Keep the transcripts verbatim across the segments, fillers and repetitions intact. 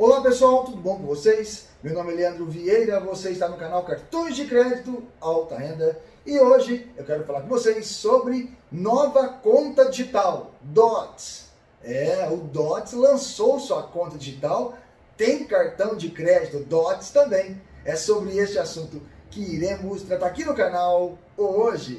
Olá pessoal, tudo bom com vocês? Meu nome é Leandro Vieira, você está no canal Cartões de Crédito Alta Renda e hoje eu quero falar com vocês sobre nova conta digital, Dots. É, o Dots lançou sua conta digital, tem cartão de crédito Dots também. É sobre este assunto que iremos tratar aqui no canal hoje.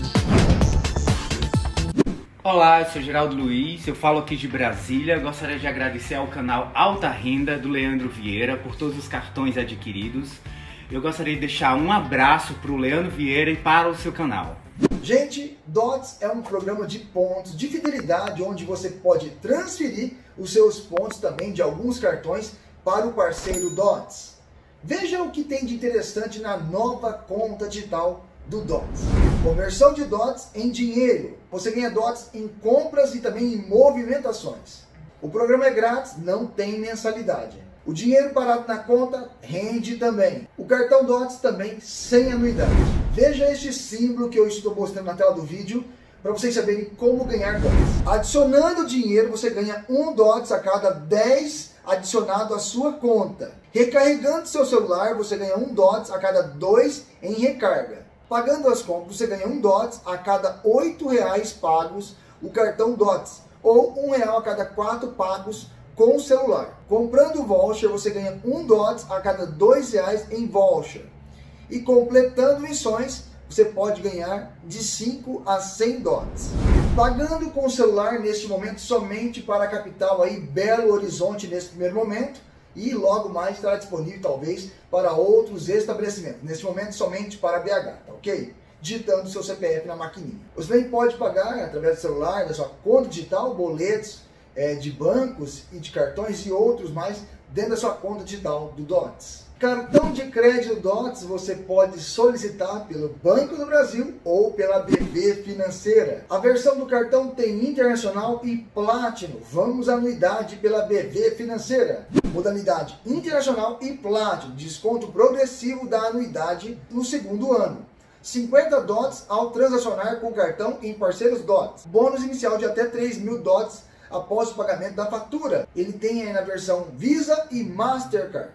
Olá, eu sou Geraldo Luiz, eu falo aqui de Brasília. Gostaria de agradecer ao canal Alta Renda do Leandro Vieira por todos os cartões adquiridos. Eu gostaria de deixar um abraço para o Leandro Vieira e para o seu canal. Gente, Dots é um programa de pontos de fidelidade onde você pode transferir os seus pontos também de alguns cartões para o parceiro Dots. Veja o que tem de interessante na nova conta digital do Dots. Conversão de Dots em dinheiro. Você ganha Dots em compras e também em movimentações. O programa é grátis, não tem mensalidade. O dinheiro parado na conta rende também. O cartão Dots também sem anuidade. Veja este símbolo que eu estou mostrando na tela do vídeo para vocês saberem como ganhar Dots. Adicionando dinheiro, você ganha um Dots a cada dez adicionado à sua conta. Recarregando seu celular, você ganha um Dots a cada dois em recarga. Pagando as contas, você ganha um Dots a cada oito reais pagos o cartão Dots, ou um real a cada quatro pagos com o celular. Comprando o voucher, você ganha um Dots a cada dois reais em voucher. E completando missões, você pode ganhar de cinco a cem Dots. Pagando com o celular neste momento somente para a capital aí, Belo Horizonte nesse primeiro momento, e logo mais estará disponível talvez para outros estabelecimentos. Neste momento somente para B H, tá ok? Digitando seu C P F na maquininha. Você também pode pagar através do celular, da sua conta digital, boletos é, de bancos e de cartões e outros mais dentro da sua conta digital do Dots. Cartão de crédito Dots você pode solicitar pelo Banco do Brasil ou pela B V Financeira. A versão do cartão tem Internacional e Platinum. Vamos à anuidade pela B V Financeira. Modalidade Internacional e Platinum. Desconto progressivo da anuidade no segundo ano. cinquenta Dots ao transacionar com cartão em parceiros Dots. Bônus inicial de até três mil Dots após o pagamento da fatura. Ele tem aí na versão Visa e Mastercard.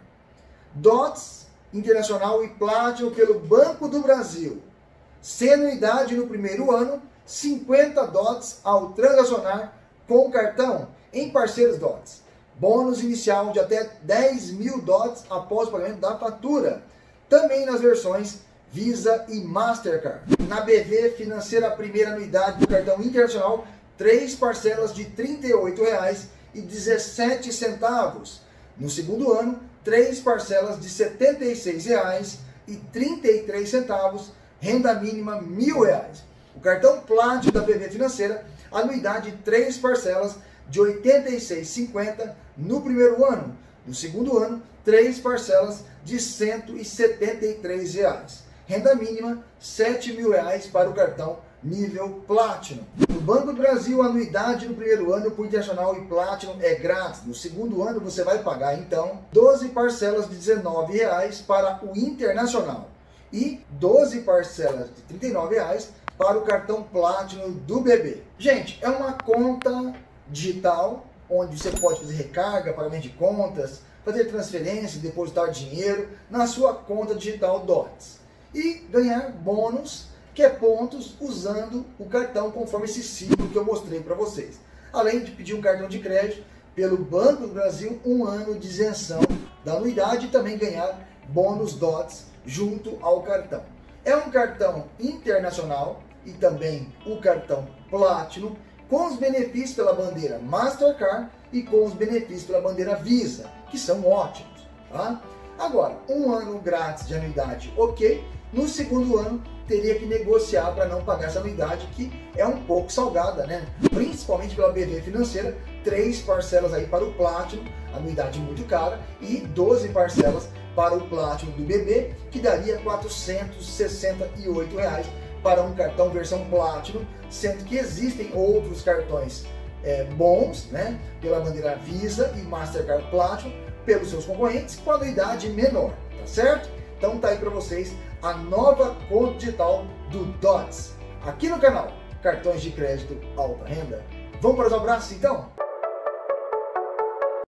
Dots Internacional e Platinum pelo Banco do Brasil. Sem anuidade no primeiro ano, cinquenta Dots ao transacionar com cartão em parceiros Dots. Bônus inicial de até dez mil Dots após o pagamento da fatura. Também nas versões Visa e Mastercard. Na B V Financeira, a primeira anuidade do cartão internacional, três parcelas de trinta e oito reais e dezessete centavos. No segundo ano, três parcelas de setenta e seis reais e trinta e três centavos, renda mínima mil reais. O cartão Platinum da B V Financeira, anuidade três parcelas de oitenta e seis reais e cinquenta centavos no primeiro ano. No segundo ano, três parcelas de cento e setenta e três reais. Renda mínima sete mil reais para o cartão nível Platinum. No Banco do Brasil, a anuidade no primeiro ano por Internacional e Platinum é grátis. No segundo ano, você vai pagar, então, doze parcelas de dezenove reais para o Internacional e doze parcelas de trinta e nove reais para o cartão Platinum do B B. Gente, é uma conta digital onde você pode fazer recarga, pagamento de contas, fazer transferência, depositar dinheiro na sua conta digital Dots e ganhar bônus, que é pontos, usando o cartão conforme esse símbolo que eu mostrei para vocês. Além de pedir um cartão de crédito pelo Banco do Brasil, um ano de isenção da anuidade e também ganhar bônus Dots junto ao cartão. É um cartão internacional e também o cartão Platinum, com os benefícios pela bandeira Mastercard e com os benefícios pela bandeira Visa, que são ótimos. Tá? Agora, um ano grátis de anuidade, ok. No segundo ano, teria que negociar para não pagar essa anuidade, que é um pouco salgada, né? Principalmente pela B V Financeira, três parcelas aí para o Platinum, anuidade muito cara, e doze parcelas para o Platinum do B B, que daria quatrocentos e sessenta e oito reais para um cartão versão Platinum, sendo que existem outros cartões é, bons, né? Pela bandeira Visa e Mastercard Platinum, pelos seus concorrentes, com anuidade menor, tá certo? Então tá aí para vocês a nova conta digital do Dots, aqui no canal Cartões de Crédito Alta Renda. Vamos para os abraços então?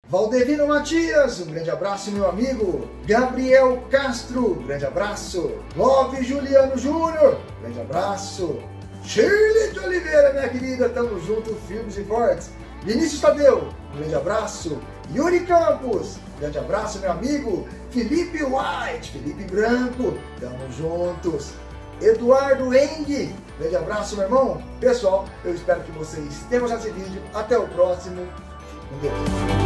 Valdevino Matias, um grande abraço, meu amigo. Gabriel Castro, um grande abraço. Love Juliano Júnior, um grande abraço. Shirley de Oliveira, minha querida, tamo junto, firmes e fortes. Vinícius Tadeu, um grande abraço. Yuri Campos, um grande abraço, meu amigo. Felipe White, Felipe Branco, tamo juntos. Eduardo Eng, grande abraço, meu irmão. Pessoal, eu espero que vocês tenham gostado desse vídeo. Até o próximo. Com Deus.